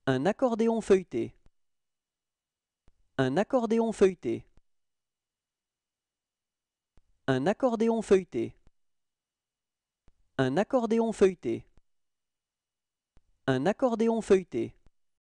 Un accordéon feuilleté. Un accordéon feuilleté. Un accordéon feuilleté. Un accordéon feuilleté. Un accordéon feuilleté.